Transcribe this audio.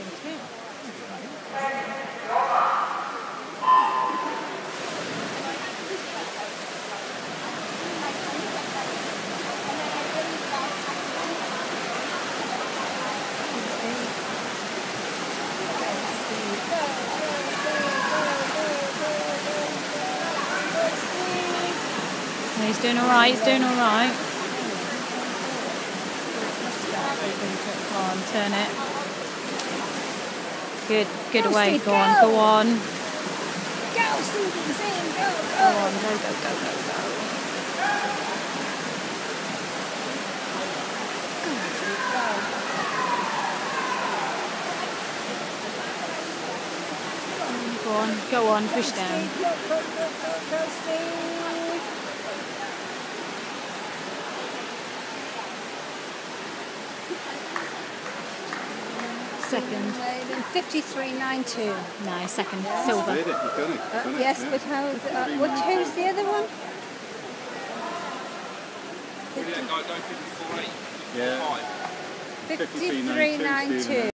too. He's doing alright, he's doing alright. Go on, turn it. Good away, go on, go on. Go, Stephen, go. Go on, go. Go on, push down. Go, Steve. Second. 53.92. No, second. Silver. You've done it. Yes, but who's the other one? Yeah. 53.92.